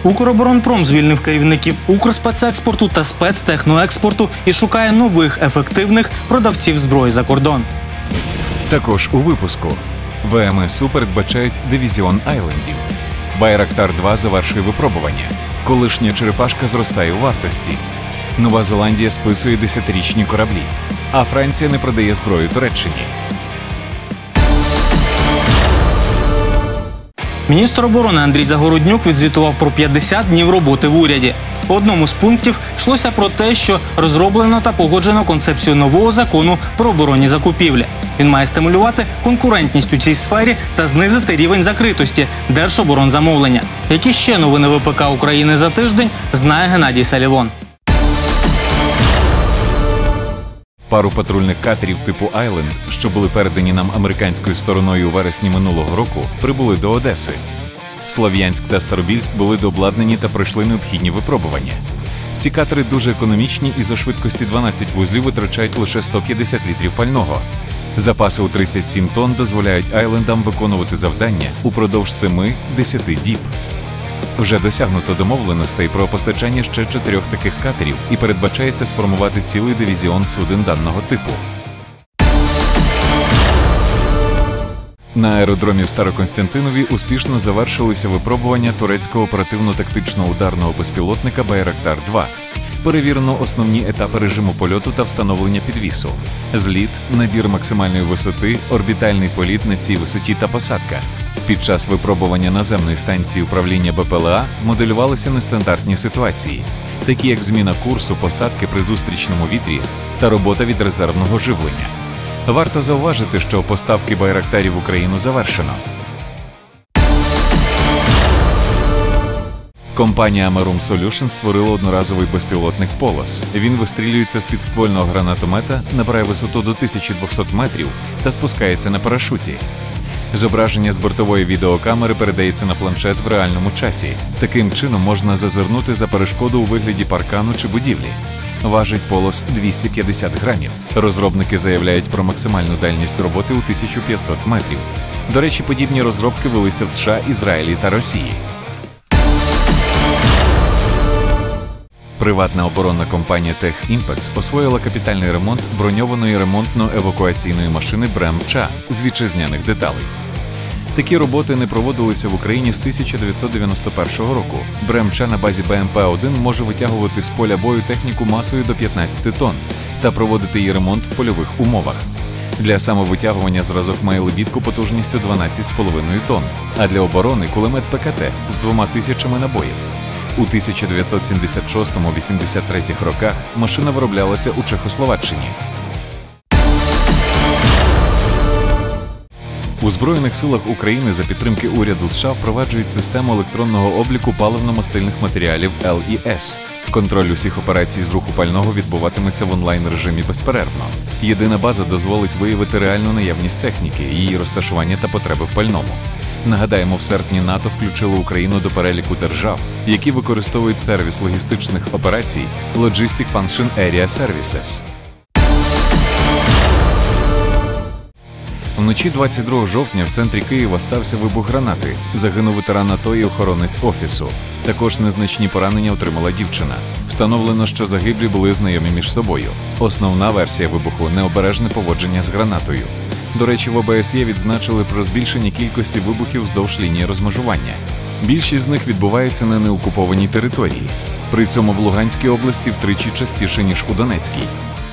Укроборонпром звільнив керівників Укрспецекспорту та спецтехноекспорту і шукає нових ефективних продавців зброї за кордон. Також у випуску ВМСУ передбачають дивізіон айлендів. Байрактар-2 завершує випробування. Колишня черепашка зростає у вартості. Нова Зеландія списує 10-річні кораблі. А Франція не продає зброю Туреччині. Міністр оборони Андрій Загороднюк відзвітував про 50 днів роботи в уряді. У одному з пунктів йшлося про те, що розроблено та погоджено концепцію нового закону про оборонні закупівлі. Він має стимулювати конкурентність у цій сфері та знизити рівень закритості держоборонзамовлення. Які ще новини ВПК України за тиждень, знає Геннадій Салівон. Пару патрульних катерів типу «Айленд», що були передані нам американською стороною у вересні минулого року, прибули до Одеси. Слов'янськ та Старобільськ були дообладнані та пройшли необхідні випробування. Ці катери дуже економічні і за швидкості 12 вузлів витрачають лише 150 літрів пального. Запаси у 37 тонн дозволяють «Айлендам» виконувати завдання упродовж 7-10 діб. Вже досягнуто домовленостей про постачання ще 4 таких катерів і передбачається сформувати цілий дивізіон суден даного типу. На аеродромі в Старокостянтинові успішно завершилися випробування турецького оперативно-тактичного ударного безпілотника «Байрактар-2». Перевірено основні етапи режиму польоту та встановлення підвісу. Зліт, набір максимальної висоти, орбітальний політ на цій висоті та посадка. Під час випробування наземної станції управління БПЛА моделювалися нестандартні ситуації, такі як зміна курсу посадки при зустрічному вітрі та робота від резервного живлення. Варто зауважити, що поставки байрактарів в Україну завершено. Компанія Amarum Solutions створила одноразовий безпілотник «Полос». Він вистрілюється з підствольного гранатомета, набирає висоту до 1200 метрів та спускається на парашуті. Зображення з бортової відеокамери передається на планшет в реальному часі. Таким чином можна зазирнути за перешкоду у вигляді паркану чи будівлі. Важить «Полос» 250 грамів. Розробники заявляють про максимальну дальність роботи у 1500 метрів. До речі, подібні розробки велися в США, Ізраїлі та Росії. Приватна оборонна компанія «Техімпекс» освоїла капітальний ремонт броньованої ремонтно-евакуаційної машини «Бремча» з вітчизняних деталей. Такі роботи не проводилися в Україні з 1991 року. «Бремча» на базі БМП-1 може витягувати з поля бою техніку масою до 15 тонн та проводити її ремонт в польових умовах. Для самовитягування зразок має лебідку потужністю 12,5 тонн, а для оборони – кулемет ПКТ з 2000 набоїв. У 1976-83 роках машина вироблялася у Чехословаччині. У Збройних силах України за підтримки уряду США впроваджують систему електронного обліку паливно-мастильних матеріалів ЛІС. Контроль усіх операцій з руху пального відбуватиметься в онлайн-режимі безперервно. Єдина база дозволить виявити реальну наявність техніки, її розташування та потреби в пальному. Нагадаємо, в серпні НАТО включило Україну до переліку держав, які використовують сервіс логістичних операцій Logistic Function Area Services. Вночі 22 жовтня в центрі Києва стався вибух гранати. Загинув ветеран АТО і охоронець офісу. Також незначні поранення отримала дівчина. Встановлено, що загиблі були знайомі між собою. Основна версія вибуху – необережне поводження з гранатою. До речі, в ОБСЄ відзначили про збільшення кількості вибухів вздовж лінії розмежування. Більшість з них відбувається на неокупованій території. При цьому в Луганській області втричі частіше, ніж у Донецькій.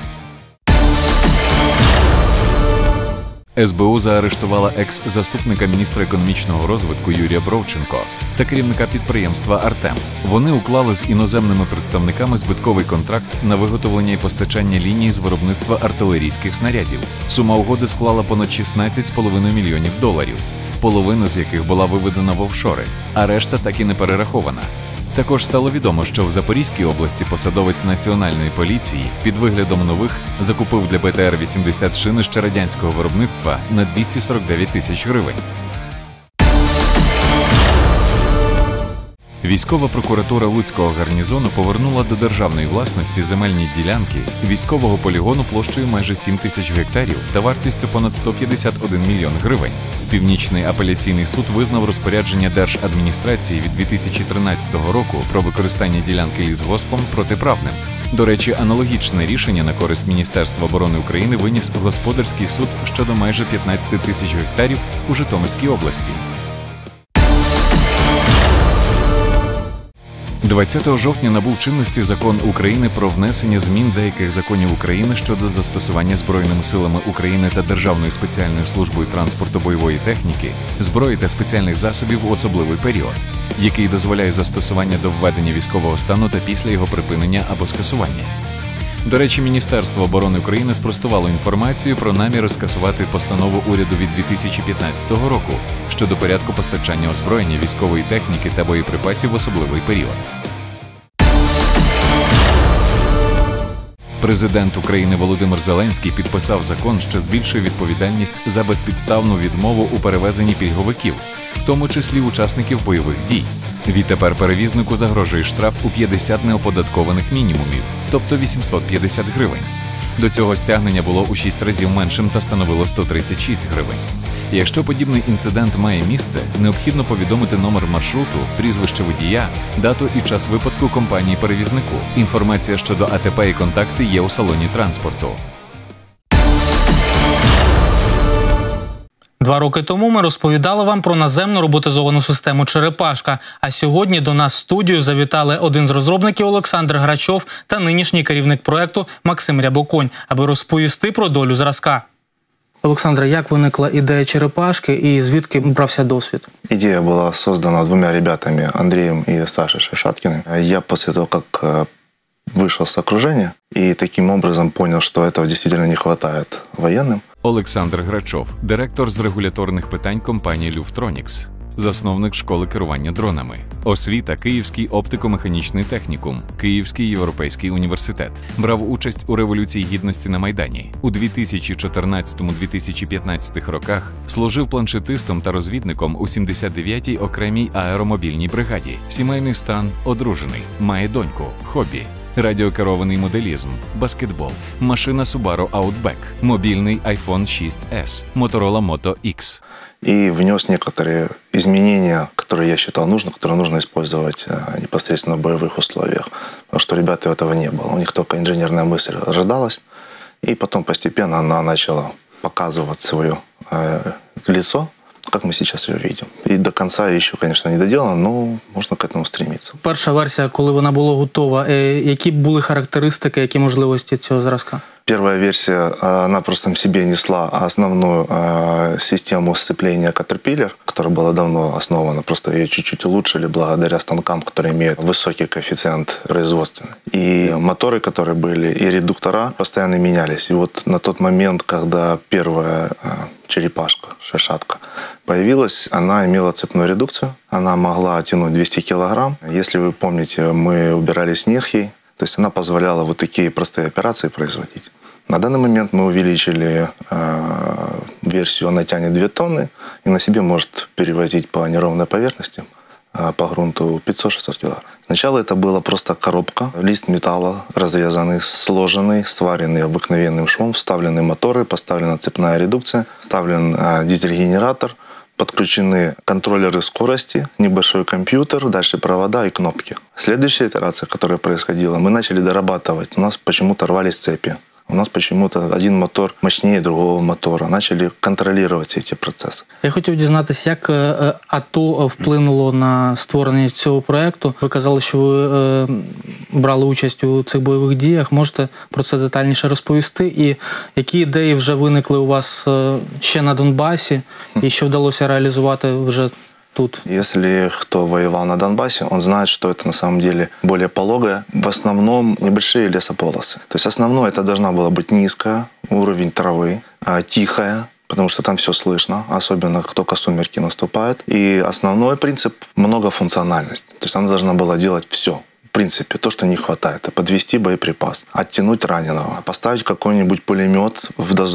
СБУ заарештувала екс-заступника міністра економічного розвитку Юрія Бровченко та керівника підприємства «Артем». Вони уклали з іноземними представниками збитковий контракт на виготовлення і постачання ліній з виробництва артилерійських снарядів. Сума угоди склала понад $16,5 мільйонів, половина з яких була виведена в офшори, а решта так і не перерахована. Також стало відомо, що в Запорізькій області посадовець Національної поліції під виглядом нових закупив для БТР-80 шини ще радянського виробництва на 249 тисяч гривень. Військова прокуратура Луцького гарнізону повернула до державної власності земельні ділянки військового полігону площею майже 7 тисяч гектарів та вартістю понад 151 мільйон гривень. Північний апеляційний суд визнав розпорядження держадміністрації від 2013 року про використання ділянки лісгоспом протиправним. До речі, аналогічне рішення на користь Міністерства оборони України виніс Господарський суд щодо майже 15 тисяч гектарів у Житомирській області. 20 жовтня набув чинності Закон України про внесення змін деяких законів України щодо застосування Збройними силами України та Державною спеціальною службою транспорту бойової техніки, зброї та спеціальних засобів в особливий період, який дозволяє застосування до введення військового стану та після його припинення або скасування. До речі, Міністерство оборони України спростувало інформацію про наміри скасувати постанову уряду від 2015 року щодо порядку постачання озброєння, військової техніки та боєприпасів в особливий період. Президент України Володимир Зеленський підписав закон, що збільшує відповідальність за безпідставну відмову у перевезенні пільговиків, в тому числі учасників бойових дій. Відтепер перевізнику загрожує штраф у 50 неоподаткованих мінімумів, тобто 850 гривень. До цього стягнення було у 6 разів меншим та становило 136 гривень. Якщо подібний інцидент має місце, необхідно повідомити номер маршруту, прізвище водія, дату і час випадку компанії-перевізнику. Інформація щодо АТП і контакти є у салоні транспорту. 2 роки тому ми розповідали вам про наземну роботизовану систему «Черепашка», а сьогодні до нас в студію завітали один з розробників Олександр Грачов та нинішній керівник проєкту Максим Рябоконь, аби розповісти про долю зразка. Олександре, як виникла ідея «Черепашки» і звідки брався досвід? Идея была создана 2 ребятами, Андреем и Сашей Шишаткиным. Я после того, как вышел с окружения и таким образом понял, что этого действительно не хватает военным. Олександр Грачов, директор з регуляторних питань компанії «Люфтронікс», засновник школи керування дронами. Освіта – Київський оптико-механічний технікум, Київський європейський університет. Брав участь у Революції Гідності на Майдані. У 2014-2015 роках служив планшетистом та розвідником у 79-й окремій аеромобільній бригаді. Сімейний стан – одружений, має доньку, хобі. Радіокерований моделізм, баскетбол, машина Subaru Outback, мобільний iPhone 6s, Motorola Moto X. И внес некоторые изменения, которые я считал нужным, которые нужно использовать непосредственно в боевых условиях. Потому что ребята этого не было. У них только инженерная мысль рождалась. И потом постепенно она начала показывать свое лицо, как мы сейчас ее видим. И до конца еще, конечно, не доделано, но можно к этому стремиться. Перша версія, коли вона була готова, які були характеристики, які можливості цього зразка? Первая версия, она просто в себе несла основную систему сцепления Caterpillar, которая была давно основана. Просто ее чуть-чуть улучшили благодаря станкам, которые имеют высокий коэффициент производственный. И моторы, которые были, и редуктора постоянно менялись. И вот на тот момент, когда первая черепашка, шишатка, появилась, она имела цепную редукцию. Она могла тянуть 200 килограмм. Если вы помните, мы убирали снег ей. То есть она позволяла вот такие простые операции производить. На данный момент мы увеличили версию, она тянет 2 тонны и на себе может перевозить по неровной поверхности, по грунту 500-600 килограмм. Сначала это была просто коробка, лист металла разрезанный, сложенный, сваренный обыкновенным швом, вставлены моторы, поставлена цепная редукция, вставлен дизель-генератор, подключены контроллеры скорости, небольшой компьютер, дальше провода и кнопки. Следующая итерация, которая происходила, мы начали дорабатывать. У нас почему-то рвались цепи. У нас почему-то один мотор мощнее другого мотора. Начали контролировать все эти процессы. Я хотів дізнатися, як АТО вплинуло на створення цього проєкту. Ви казали, що ви брали участь у цих бойових діях. Можете про це детальніше розповісти? І які ідеї вже виникли у вас ще на Донбасі і що вдалося реалізувати вже тут? Если кто воевал на Донбассе, он знает, что это на самом деле более пологое. В основном небольшие лесополосы. То есть основное это должна была быть низкая, уровень травы, тихая, потому что там все слышно, особенно как только сумерки наступают. И основной принцип – многофункциональность. То есть она должна была делать все. В принципе, то, что не хватает. Подвести боеприпас, оттянуть раненого, поставить какой-нибудь пулемет в дозор,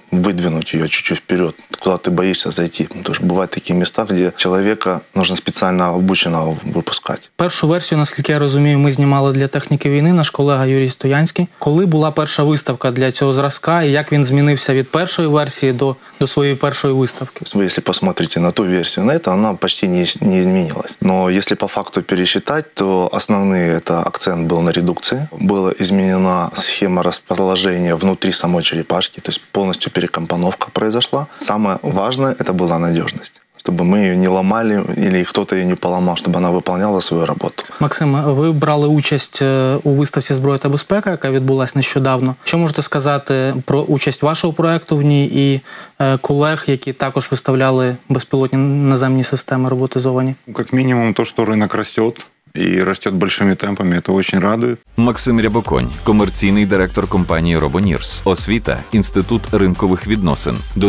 выдвинуть ее чуть-чуть вперед, куда ты боишься зайти. Потому что бывают такие места, где человека нужно специально обученного выпускать. Першу версію, наскільки я розумію, ми знімали для техніки війни, наш колега Юрій Стоянський. Коли була перша виставка для цього зразка і як він змінився від першої версії до своєї першої виставки? Вы, если посмотрите на ту версию, на это она почти не изменилась. Но если по факту пересчитать, то основной акцент был на редукции. Была изменена схема расположения внутри самой черепашки, то есть полностью перекомпоновка произошла. Самое важное – это была надежность. Чтобы мы ее не ломали или кто-то ее не поломал, чтобы она выполняла свою работу. Максим, ви брали участь у виставці «Зброя та безпека», яка відбулася нещодавно. Що можете сказати про участь вашого проєкту в ній і колег, які також виставляли безпілотні наземні системи роботизовані? Как минимум то, что рынок растет, и растет большими темпами, это очень радует. Максим Рябоконь, комерційний директор компанії «Робонірс». Освіта – Інститут ринкових відносин. До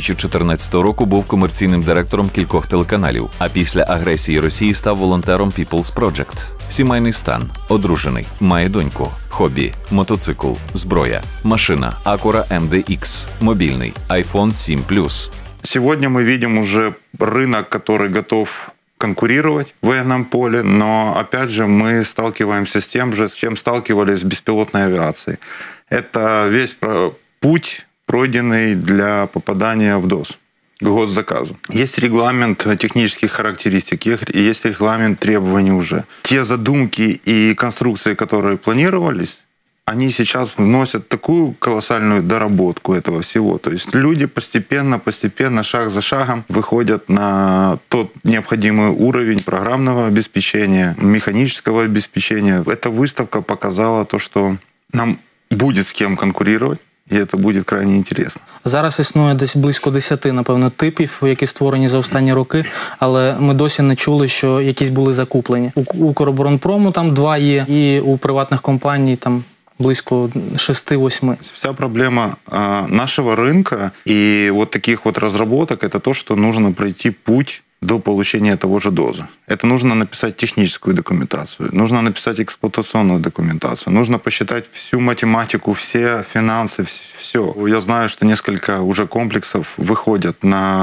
2014 року був комерційним директором кількох телеканалів, а після агресії Росії став волонтером People's Project. Сімейний стан. Одружений. Має доньку. Хобі. Мотоцикл. Зброя. Машина. Acura MDX. Мобільний. iPhone 7 Plus. Сегодня мы видим уже рынок, который готов конкурировать в военном поле, но опять же мы сталкиваемся с тем же, с чем сталкивались с беспилотной авиацией. Это весь путь, пройденный для попадания в ДОЗ, к госзаказу. Есть регламент технических характеристик, есть регламент требований уже. Те задумки и конструкции, которые планировались, они сейчас вносят такую колоссальную доработку этого всего. То есть люди постепенно, шаг за шагом выходят на тот необходимый уровень программного обеспечения, механического обеспечения. Эта выставка показала то, что нам будет с кем конкурировать. І це буде крайне інтересно. Зараз існує десь близько 10, напевно, типів, які створені за останні роки, але ми досі не чули, що якісь були закуплені. У Укроборонпрому там 2 є, і у приватних компаній там близько 6-8. Вся проблема нашего рынка и вот таких вот разработок – это то, что нужно пройти путь до получения того же ДОЗа. Это нужно написать техническую документацию, нужно написать эксплуатационную документацию, нужно посчитать всю математику, все финансы, все. Я знаю, что несколько уже комплексов выходят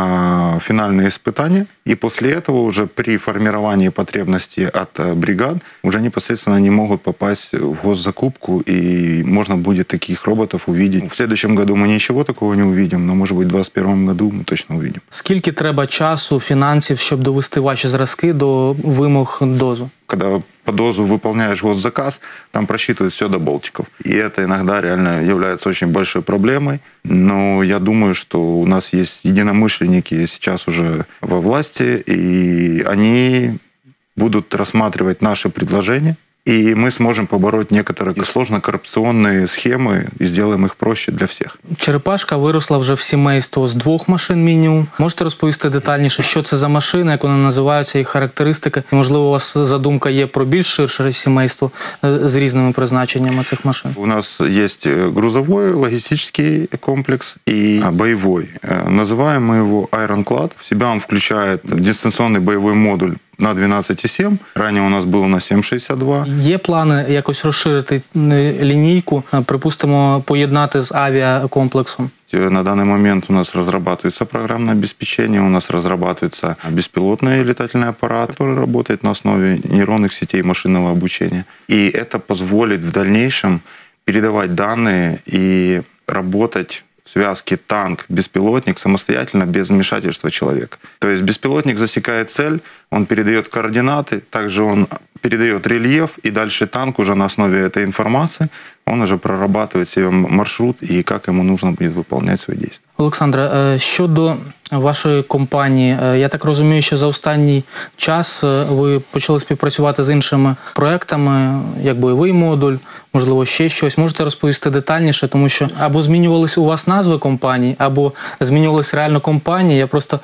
на финальные испытания, и после этого уже при формировании потребностей от бригад уже непосредственно они могут попасть в госзакупку, и можно будет таких роботов увидеть. В следующем году мы ничего такого не увидим, но, может быть, в 2021 году мы точно увидим. Скільки треба часу, фінансів, щоб довести ваші зразки до вимог ДОЗу? Когда по ДОЗу выполняешь госзаказ, там просчитывают все до болтиков. И это иногда реально является очень большой проблемой. Но я думаю, что у нас есть единомышленники сейчас уже во власти, и они будут рассматривать наши предложения. И мы сможем побороть некоторые сложно-коррупционные схемы и сделаем их проще для всіх. Черепашка виросла вже в сімейство з 2 машин мінімум. Можете розповісти детальніше, що це за машини, як вони називаються, їх характеристики? Можливо, у вас задумка є про більш ширше сімейство з різними призначеннями цих машин? У нас есть грузовой, логистический комплекс и боевой. Называем мы его Ironclad. В себя он включает дистанционный боевой модуль на 12,7. Ранее у нас було на 7,62. Є плани якось розширити лінійку, припустимо, поєднати з авіакомплексом? На данный момент у нас разрабатывается программное обеспечение, у нас разрабатывается беспилотный летательный аппарат, который работает на основе нейронных сетей машинного обучения. И это позволит в дальнейшем передавать данные и работать в связке танк-беспилотник самостоятельно, без вмешательства человека. То есть беспилотник засекает цель, он передает координаты, также он передает рельеф, и дальше танк уже на основе этой информации, он уже прорабатывает себе маршрут и как ему нужно будет выполнять свои действия. Олександре, щодо вашої компанії, я так розумію, що за останній час ви почали співпрацювати з іншими проектами, як бойовий модуль, можливо, ще щось. Можете розповісти детальніше, тому що або змінювались у вас назви компаній, або змінювались реально компанії. Я просто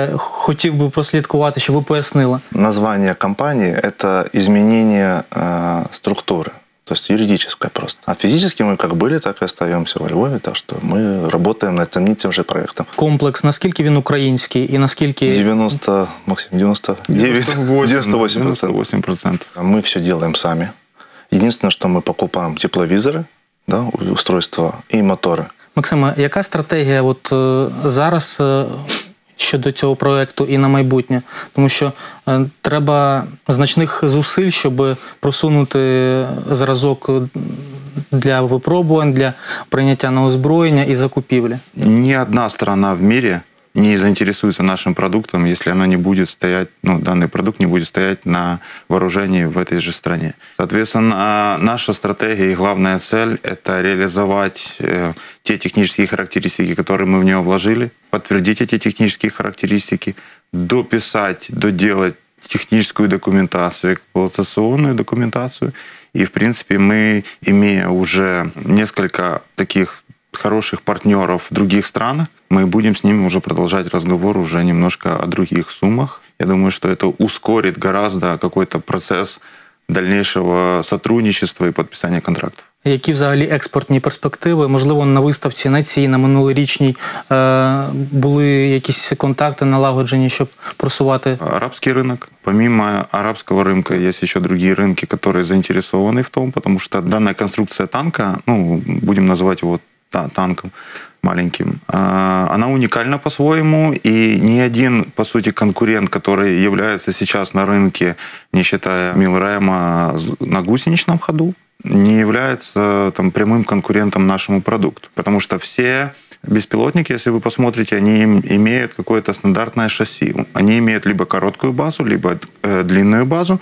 хотів би прослідкувати, щоб ви пояснили. Название компании – это изменение структуры. То есть юридическое просто. А физически мы как были, так и остаемся во Львове, так что мы работаем над тем же проектом. Комплекс, наскільки він український і наскільки... 98%. Мы все делаем сами. Единственное, что мы покупаем тепловизоры, да, устройства и моторы. Максиме, яка стратегія зараз щодо цього проєкту і на майбутнє? Тому що треба значних зусиль, щоб просунути зразок для випробувань, для прийняття на озброєння і закупівлі. Ни одна страна в мире не заинтересуется нашим продуктом, если оно не будет стоять, данный продукт не будет стоять на вооружении в этой же стране. Соответственно, наша стратегия и главная цель – это реализовать те технические характеристики, которые мы в него вложили, подтвердить эти технические характеристики, дописать, доделать техническую документацию, эксплуатационную документацию. И, в принципе, мы, имея уже несколько таких хороших партнеров в других странах, мы будем с ними уже продолжать разговор уже немножко о других суммах. Я думаю, что это ускорит гораздо какой-то процесс дальнейшего сотрудничества и подписания контрактов. Які взагалі експортні перспективи? Можливо, на виставці на цій, на минулорічній були якісь контакти налагоджені, щоб просувати? Арабский рынок. Помимо арабского рынка есть еще другие рынки, которые заинтересованы в том, потому что данная конструкция танка, будем называть его танком маленьким, она уникальна по-своему, и ни один, по сути, конкурент, который является сейчас на рынке, не считая Милрема на гусеничном ходу, не является прямым конкурентом нашему продукту. Потому что все беспилотники, если вы посмотрите, они имеют какое-то стандартное шасси. Они имеют либо короткую базу, либо длинную базу,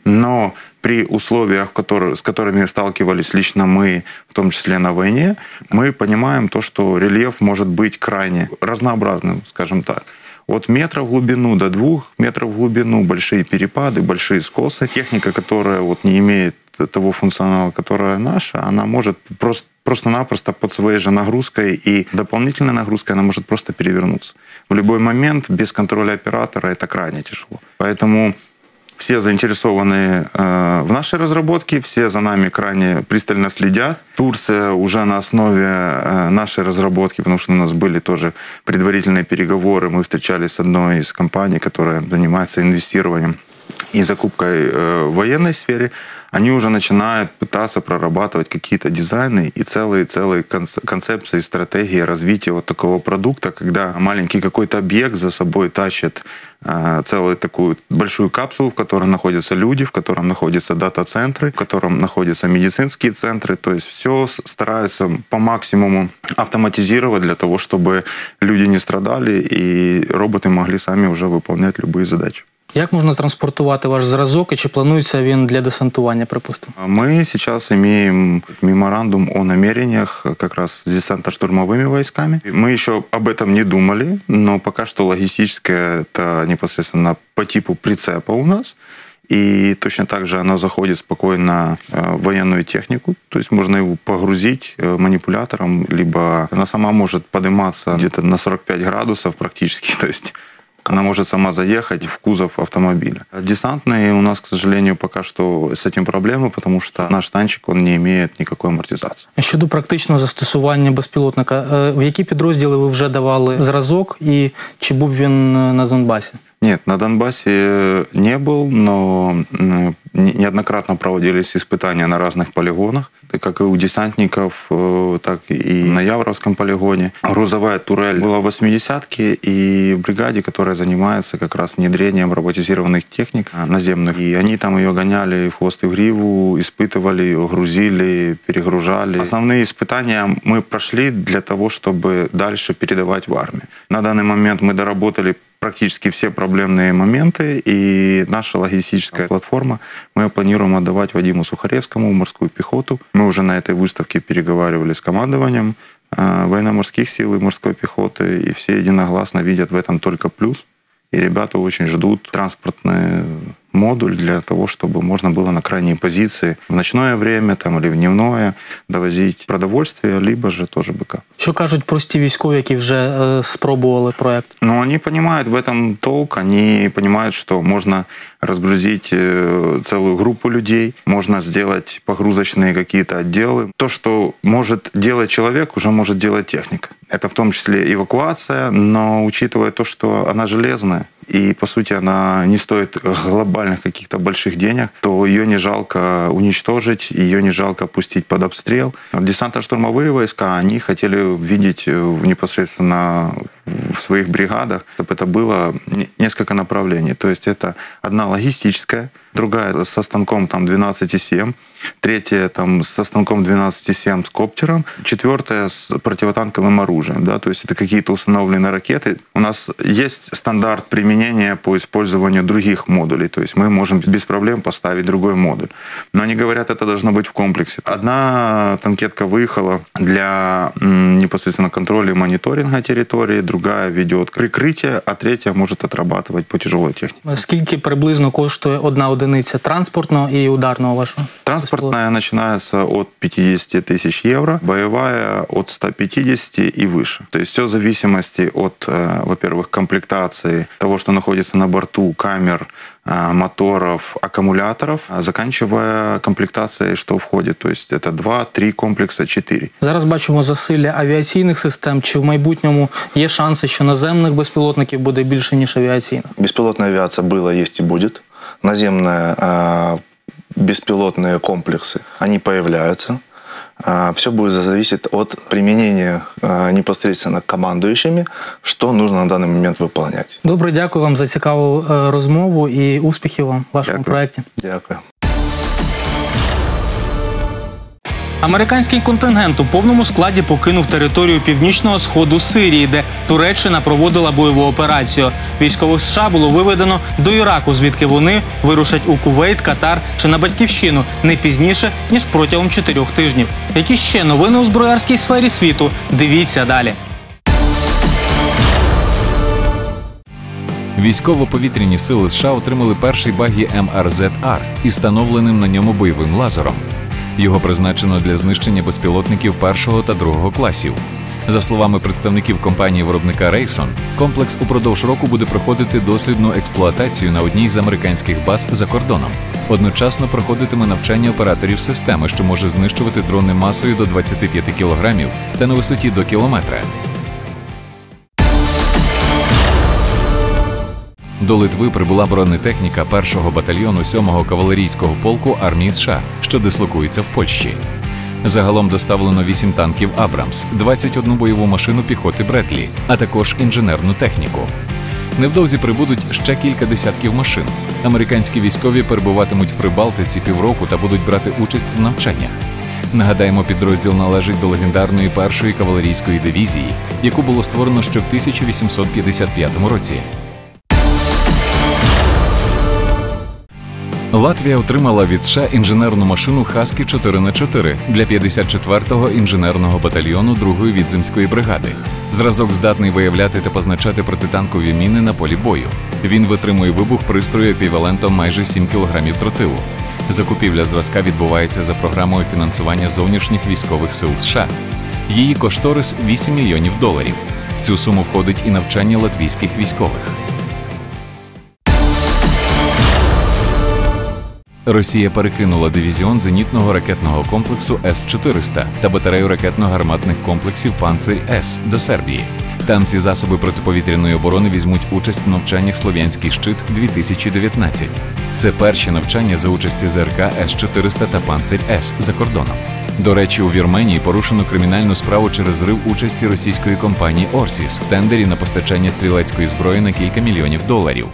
но при условиях, с которыми сталкивались лично мы, в том числе на войне, мы понимаем то, что рельеф может быть крайне разнообразным, скажем так. От метра в глубину до 2 метров в глубину, большие перепады, большие скосы. Техника, которая не имеет того функционала, которая наша, она может просто-напросто под своей же нагрузкой и дополнительной нагрузкой она может просто перевернуться. В любой момент без контроля оператора это крайне тяжело. Поэтому все заинтересованы в нашей разработке, все за нами крайне пристально следят. Турция уже на основе нашей разработки, потому что у нас были тоже предварительные переговоры, мы встречались с одной из компаний, которая занимается инвестированием и закупкой в военной сфере, они уже начинают пытаться прорабатывать какие-то дизайны и целые концепции, стратегии развития такого продукта, когда маленький какой-то объект за собой тащит целую такую большую капсулу, в которой находятся люди, в котором находятся дата-центры, в котором находятся медицинские центры. То есть все стараются по максимуму автоматизировать для того, чтобы люди не страдали и роботы могли сами уже выполнять любые задачи. Як можна транспортувати ваш зразок і чи планується він для десантування, припустимо? Мы сейчас имеем меморандум о намерениях как раз с десантно-штурмовыми войсками. Мы еще об этом не думали, но пока что логистическое это непосредственно по типу прицепа у нас. И точно так же оно заходит спокойно в военную технику. То есть можно его погрузить манипулятором, либо она сама может подниматься где-то на 45 градусов практически. То есть она может сама заехать в кузов автомобиля. Десантные у нас, к сожалению, пока что с этим проблемы, потому что наш танчик, он не имеет никакой амортизации. Щодо практичного застосування безпілотника, в які підрозділи ви вже давали зразок і чи був він на Донбасі? Нет, на Донбассе не был, но неоднократно проводились испытания на разных полигонах, как и у десантников, так и на Явровском полигоне. Грузовая турель была в 80-ке и в бригаде, которая занимается как раз внедрением роботизированных техник наземных. И они там ее гоняли в хвост и в гриву, испытывали, грузили, перегружали. Основные испытания мы прошли для того, чтобы дальше передавать в армию. На данный момент мы доработали практически все проблемные моменты, и наша логистическая платформа, мы планируем отдавать Вадиму Сухаревскому в морскую пехоту. Мы уже на этой выставке переговаривали с командованием военно-морских сил и морской пехоты, и все единогласно видят в этом только плюс. И ребята очень ждут транспортный модуль для того, чтобы можно было на крайние позиции в ночное время или в дневное довозить продовольствие, либо же тоже БК. Що кажуть прості військові, які вже спробували проект? Они понимают в этом толк, они понимают, что можно разгрузить целую группу людей, можно сделать погрузочные какие-то отделы. То, что может делать человек, уже может делать техника. Это в том числе эвакуация, но учитывая то, что она железная, и, по сути, она не стоит глобальных каких-то больших денег, то ее не жалко уничтожить, ее не жалко пустить под обстрел. Десантно-штурмовые войска, они хотели видеть непосредственно в своих бригадах, чтобы это было несколько направлений. То есть это одна логистическая, другая со станком там 12,7, третья там со станком 12,7 с коптером, четвертая с противотанковым оружием. Да? То есть это какие-то установленные ракеты. У нас есть стандарт применения по использованию других модулей. То есть мы можем без проблем поставить другой модуль. Но они говорят, это должно быть в комплексе. Одна танкетка выехала для непосредственно контроля и мониторинга территории, другая ведет прикрытие, а третья может отрабатывать по тяжелой технике. Скільки приблизно коштує одна одиниця транспортного і ударного вашого? Транспортная начинается от 50 тысяч евро, боевая от 150 и выше. То есть все в зависимости от, во-первых, комплектации, того, что находится на борту, камер, моторов, аккумуляторов, заканчивая комплектацией, что входит. То есть это 2-3 комплекса, 4. Зараз бачимо засилля авіаційних систем. Чи в майбутньому є шанси, що наземних безпілотників буде більше, ніж авіаційних? Беспилотная авиация была, есть и будет. Наземная беспилотные комплексы, они появляются. Все будет зависеть от применения непосредственно командующими, что нужно на данный момент выполнять. Добре, дякую вам за цікаву розмову і успіхів вам в вашому проєкті. Дякую. Американський контингент у повному складі покинув територію північного сходу Сирії, де Туреччина проводила бойову операцію. Військових США було виведено до Іраку, звідки вони вирушать у Кувейт, Катар чи на Батьківщину не пізніше, ніж протягом 4 тижнів. Які ще новини у зброярській сфері світу? Дивіться далі. Військово-повітряні сили США отримали перший багі МРЗ-Р із встановленим на ньому бойовим лазером. Його призначено для знищення безпілотників 1 та 2 класів. За словами представників компанії-виробника Rayson, комплекс упродовж року буде проходити дослідну експлуатацію на одній з американських баз за кордоном. Одночасно проходитиме навчання операторів системи, що може знищувати дрони масою до 25 кг та на висоті до кілометра. До Литви прибула бронетехніка 1-го батальйону 7-го кавалерійського полку армії США, що дислокується в Польщі. Загалом доставлено 8 танків «Абрамс», 21 бойову машину піхоти «Бредлі», а також інженерну техніку. Невдовзі прибудуть ще кілька десятків машин. Американські військові перебуватимуть в Прибалтиці півроку та будуть брати участь в навчаннях. Нагадаємо, підрозділ належить до легендарної 1-ї кавалерійської дивізії, яку було створено ще в 1855 році. Латвія отримала від США інженерну машину «Хаскі 4х4» для 54-го інженерного батальйону 2-ї відземської бригади. Зразок здатний виявляти та позначати протитанкові міни на полі бою. Він витримує вибух пристрою еквівалентом майже 7 кг тротилу. Закупівля зразка відбувається за програмою фінансування зовнішніх військових сил США. Її кошторис – $8 мільйонів. В цю суму входить і навчання латвійських військових. Росія перекинула дивізіон зенітного ракетного комплексу С-400 та батарею ракетно-гарматних комплексів «Панцирь-С» до Сербії. Там ці засоби протиповітряної оборони візьмуть участь в навчаннях «Слов'янський щит-2019». Це перші навчання за участі ЗРК С-400 та «Панцирь-С» за кордоном. До речі, у Вірменії порушено кримінальну справу через зрив участі російської компанії «Орсіс» в тендері на постачання стрілецької зброї на кілька мільйонів $.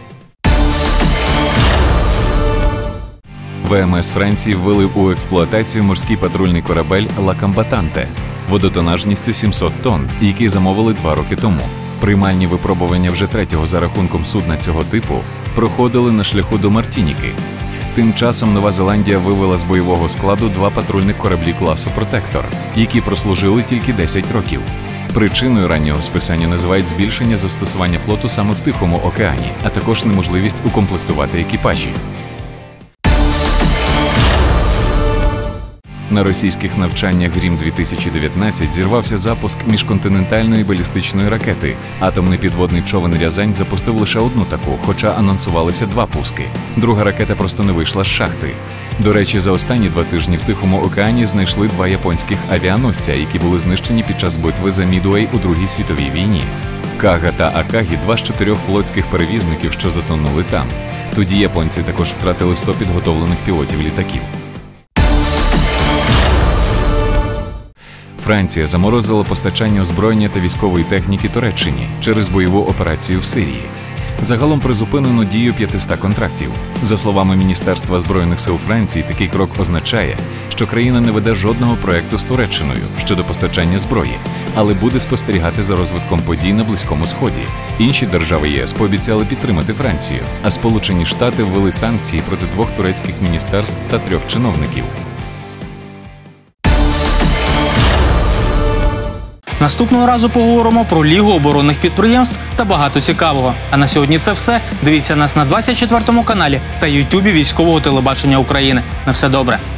ВМС Франції ввели у експлуатацію морський патрульний корабель «Ла Комбатанте» водотонажністю 700 тонн, який замовили 2 роки тому. Приймальні випробування вже 3-го за рахунком судна цього типу проходили на шляху до Мартініки. Тим часом Нова Зеландія вивела з бойового складу 2 патрульних кораблі класу «Протектор», які прослужили тільки 10 років. Причиною раннього списання називають збільшення застосування флоту саме в Тихому океані, а також неможливість укомплектувати екіпажі. На російських навчаннях «Грім-2019» зірвався запуск міжконтинентальної балістичної ракети. Атомний підводний човен «Рязань» запустив лише одну таку, хоча анонсувалися 2 пуски. Друга ракета просто не вийшла з шахти. До речі, за останні 2 тижні в Тихому океані знайшли 2 японських авіаносця, які були знищені під час битви за Мідуей у Другій світовій війні. Кага та Акагі – 2 з 4 флотських перевізників, що затонули там. Тоді японці також втратили 100 підготовлених пілотів літаків. Франція заморозила постачання озброєння та військової техніки Туреччині через бойову операцію в Сирії. Загалом призупинено дію 500 контрактів. За словами Міністерства Збройних сил Франції, такий крок означає, що країна не веде жодного проєкту з Туреччиною щодо постачання зброї, але буде спостерігати за розвитком подій на Близькому Сході. Інші держави ЄС пообіцяли підтримати Францію, а Сполучені Штати ввели санкції проти 2 турецьких міністерств та 3 чиновників. Наступного разу поговоримо про Лігу оборонних підприємств та багато цікавого. А на сьогодні це все. Дивіться нас на 24 каналі та Ютубі Військового телебачення України. На все добре.